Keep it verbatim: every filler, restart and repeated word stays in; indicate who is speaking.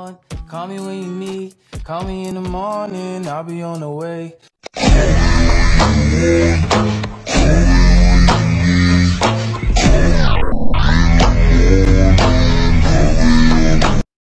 Speaker 1: on. Call me when you need. Call me in the morning. I'll be on the way.